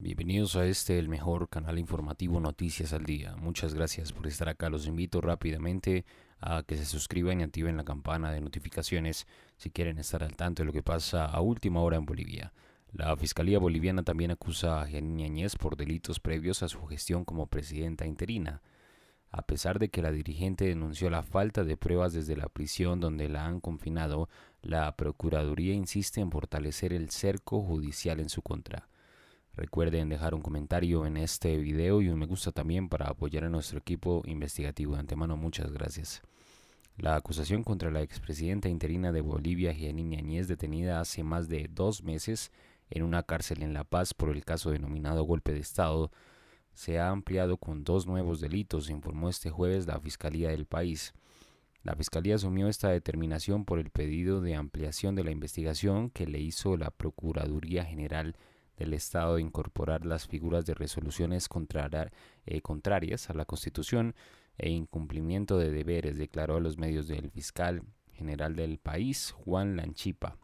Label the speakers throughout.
Speaker 1: Bienvenidos a el mejor canal informativo Noticias al Día. Muchas gracias por estar acá. Los invito rápidamente a que se suscriban y activen la campana de notificaciones si quieren estar al tanto de lo que pasa a última hora en Bolivia. La Fiscalía Boliviana también acusa a Janine Áñez por delitos previos a su gestión como presidenta interina. A pesar de que la dirigente denunció la falta de pruebas desde la prisión donde la han confinado, la Procuraduría insiste en fortalecer el cerco judicial en su contra. Recuerden dejar un comentario en este video y un me gusta también para apoyar a nuestro equipo investigativo. De antemano, muchas gracias. La acusación contra la expresidenta interina de Bolivia, Janine Áñez, detenida hace más de 2 meses en una cárcel en La Paz por el caso denominado golpe de Estado, se ha ampliado con 2 nuevos delitos, informó este jueves la Fiscalía del país. La Fiscalía asumió esta determinación por el pedido de ampliación de la investigación que le hizo la Procuraduría General del Estado de incorporar las figuras de resoluciones contrarias a la Constitución e incumplimiento de deberes, declaró a los medios del fiscal general del país, Juan Lanchipa.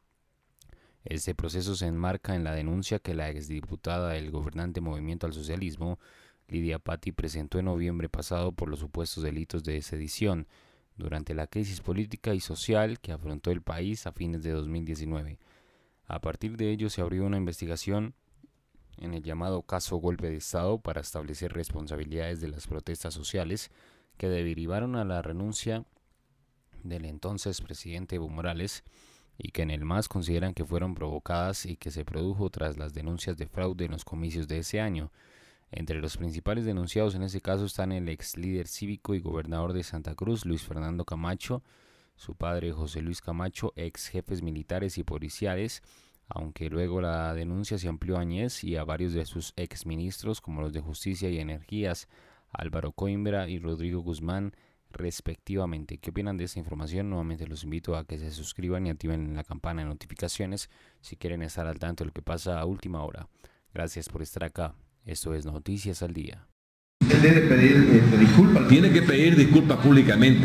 Speaker 1: Este proceso se enmarca en la denuncia que la exdiputada del gobernante Movimiento al Socialismo, Lidia Patti, presentó en noviembre pasado por los supuestos delitos de sedición durante la crisis política y social que afrontó el país a fines de 2019. A partir de ello se abrió una investigación en el llamado caso golpe de Estado para establecer responsabilidades de las protestas sociales que derivaron a la renuncia del entonces presidente Evo Morales y que en el MAS consideran que fueron provocadas y que se produjo tras las denuncias de fraude en los comicios de ese año. Entre los principales denunciados en ese caso están el ex líder cívico y gobernador de Santa Cruz, Luis Fernando Camacho, su padre José Luis Camacho, ex jefes militares y policiales, aunque luego la denuncia se amplió a Áñez y a varios de sus exministros como los de Justicia y Energías, Álvaro Coimbra y Rodrigo Guzmán, respectivamente. ¿Qué opinan de esta información? Nuevamente los invito a que se suscriban y activen la campana de notificaciones si quieren estar al tanto de lo que pasa a última hora. Gracias por estar acá. Esto es Noticias al Día.
Speaker 2: Él debe pedir disculpas.
Speaker 3: Tiene que pedir disculpas públicamente,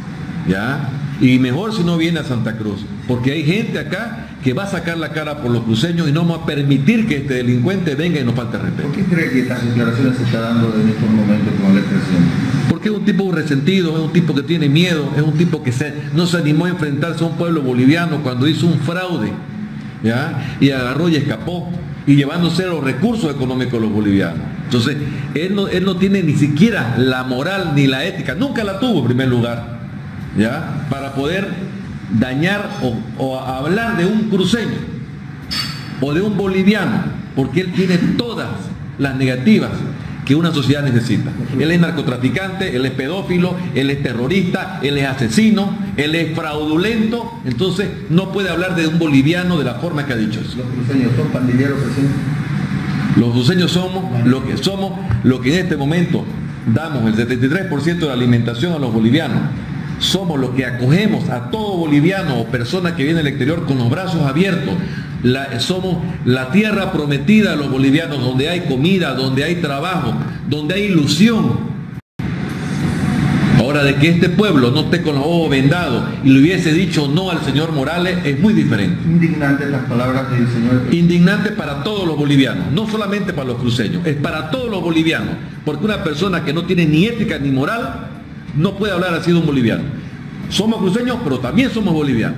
Speaker 3: ¿ya? Y mejor si no viene a Santa Cruz, porque hay gente acá que va a sacar la cara por los cruceños y no vamos a permitir que este delincuente venga y nos falte respeto.
Speaker 2: ¿Por qué cree que estas declaraciones se está dando en estos momentos con el expresidente?
Speaker 3: Porque es un tipo resentido, es un tipo que tiene miedo, es un tipo que no se animó a enfrentarse a un pueblo boliviano cuando hizo un fraude, ¿ya? Y agarró y escapó, y llevándose los recursos económicos de los bolivianos. Entonces, él no tiene ni siquiera la moral ni la ética, nunca la tuvo en primer lugar, ¿ya? Para poder dañar o hablar de un cruceño o de un boliviano, porque él tiene todas las negativas que una sociedad necesita. Él es narcotraficante, él es pedófilo, él es terrorista, él es asesino, él es fraudulento, entonces no puede hablar de un boliviano de la forma que ha dicho eso.
Speaker 2: ¿Los cruceños son pandilleros, presidente?
Speaker 3: Los cruceños somos lo que en este momento damos el 73% de la alimentación a los bolivianos. Somos los que acogemos a todo boliviano o persona que viene del exterior con los brazos abiertos. Somos la tierra prometida de los bolivianos, donde hay comida, donde hay trabajo, donde hay ilusión. Ahora, de que este pueblo no esté con los ojos vendados y le hubiese dicho no al señor Morales es muy diferente.
Speaker 2: Indignantes las palabras del señor.
Speaker 3: Indignante para todos los bolivianos, no solamente para los cruceños, es para todos los bolivianos, porque una persona que no tiene ni ética ni moral no puede hablar así de un boliviano. Somos cruceños, pero también somos bolivianos.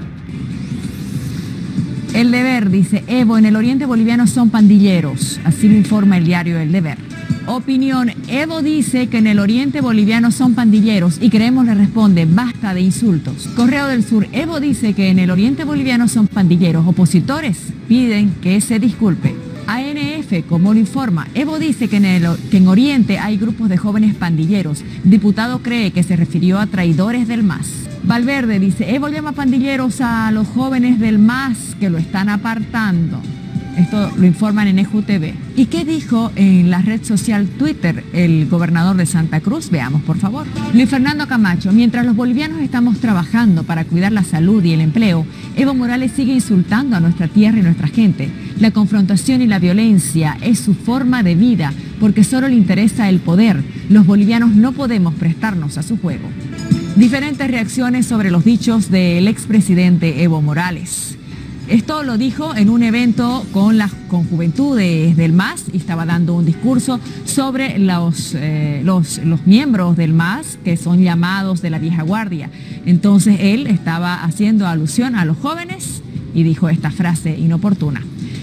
Speaker 4: El Deber dice, Evo, en el oriente boliviano son pandilleros. Así lo informa el diario El Deber. Opinión, Evo dice que en el oriente boliviano son pandilleros y Creemos le responde, basta de insultos. Correo del Sur, Evo dice que en el oriente boliviano son pandilleros. Opositores piden que se disculpe. ANF, como lo informa, Evo dice que en Oriente hay grupos de jóvenes pandilleros. Diputado cree que se refirió a traidores del MAS. Valverde dice, Evo llama pandilleros a los jóvenes del MAS que lo están apartando. Esto lo informan en EJUTV. ¿Y qué dijo en la red social Twitter el gobernador de Santa Cruz? Veamos, por favor. Luis Fernando Camacho, mientras los bolivianos estamos trabajando para cuidar la salud y el empleo, Evo Morales sigue insultando a nuestra tierra y nuestra gente. La confrontación y la violencia es su forma de vida porque solo le interesa el poder. Los bolivianos no podemos prestarnos a su juego. Diferentes reacciones sobre los dichos del expresidente Evo Morales. Esto lo dijo en un evento con juventudes del MAS y estaba dando un discurso sobre los miembros del MAS que son llamados de la vieja guardia. Entonces él estaba haciendo alusión a los jóvenes y dijo esta frase inoportuna.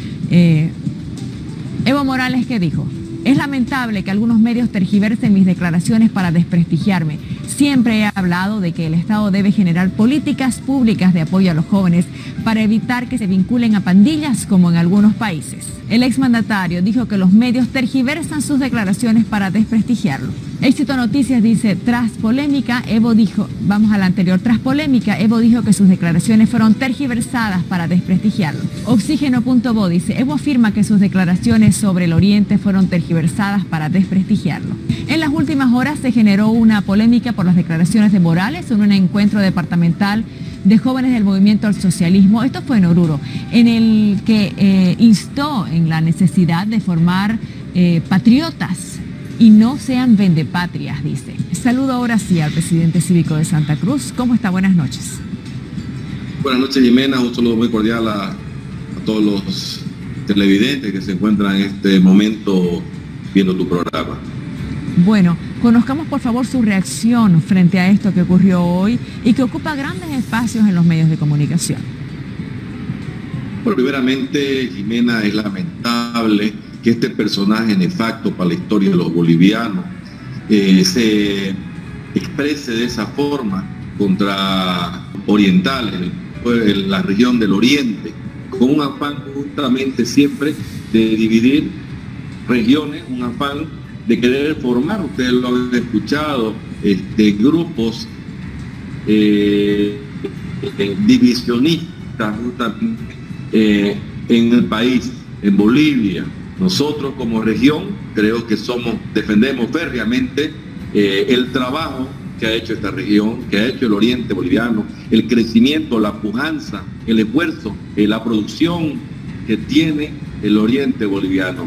Speaker 4: Evo Morales, ¿qué dijo? Es lamentable que algunos medios tergiversen mis declaraciones para desprestigiarme. Siempre he hablado de que el Estado debe generar políticas públicas de apoyo a los jóvenes para evitar que se vinculen a pandillas como en algunos países. El exmandatario dijo que los medios tergiversan sus declaraciones para desprestigiarlo. Éxito Noticias dice, tras polémica, Evo dijo, vamos a la anterior, tras polémica, Evo dijo que sus declaraciones fueron tergiversadas para desprestigiarlo. Oxígeno.bo dice, Evo afirma que sus declaraciones sobre el Oriente fueron tergiversadas para desprestigiarlo. En las últimas horas se generó una polémica por las declaraciones de Morales en un encuentro departamental de jóvenes del movimiento al socialismo, esto fue en Oruro, en el que instó en la necesidad de formar patriotas y no sean vendepatrias, dice. Saludo ahora sí al presidente cívico de Santa Cruz. ¿Cómo está? Buenas noches.
Speaker 5: Buenas noches, Jimena. Un saludo muy cordial a todos los televidentes que se encuentran en este momento viendo tu programa.
Speaker 4: Bueno, conozcamos por favor su reacción frente a esto que ocurrió hoy y que ocupa grandes espacios en los medios de comunicación.
Speaker 5: Bueno, primeramente, Jimena, es lamentable que este personaje nefasto para la historia de los bolivianos se exprese de esa forma contra orientales, la región del Oriente, con un afán justamente siempre de dividir regiones, un afán de querer formar, ustedes lo han escuchado, grupos divisionistas justamente en el país, en Bolivia. Nosotros como región creo que defendemos férreamente el trabajo que ha hecho esta región, que ha hecho el Oriente boliviano, el crecimiento, la pujanza, el esfuerzo, la producción que tiene el Oriente boliviano.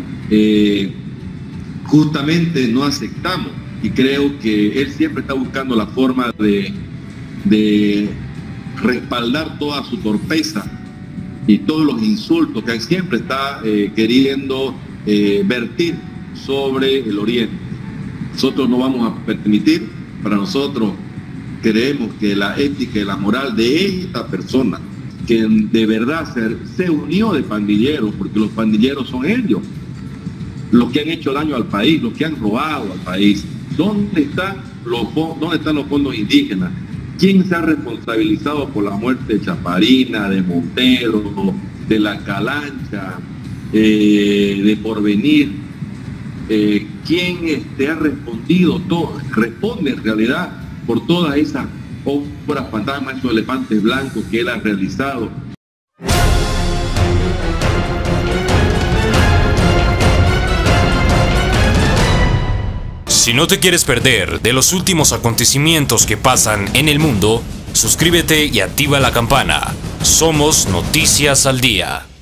Speaker 5: Justamente no aceptamos y creo que él siempre está buscando la forma de respaldar toda su torpeza y todos los insultos que siempre está queriendo vertir sobre el Oriente. Nosotros no vamos a permitir, para nosotros creemos que la ética y la moral de esta persona, que de verdad se unió de pandilleros, porque los pandilleros son ellos, los que han hecho daño al país, los que han robado al país. ¿Dónde están los fondos indígenas? ¿Quién se ha responsabilizado por la muerte de Chaparina, de Montero, de La Calancha, de Porvenir? ¿Quién ha respondido? Responde en realidad por todas esas obras fantasmas, esos elefantes blancos que él ha realizado.
Speaker 1: Si no te quieres perder de los últimos acontecimientos que pasan en el mundo, suscríbete y activa la campana. Somos Noticias al Día.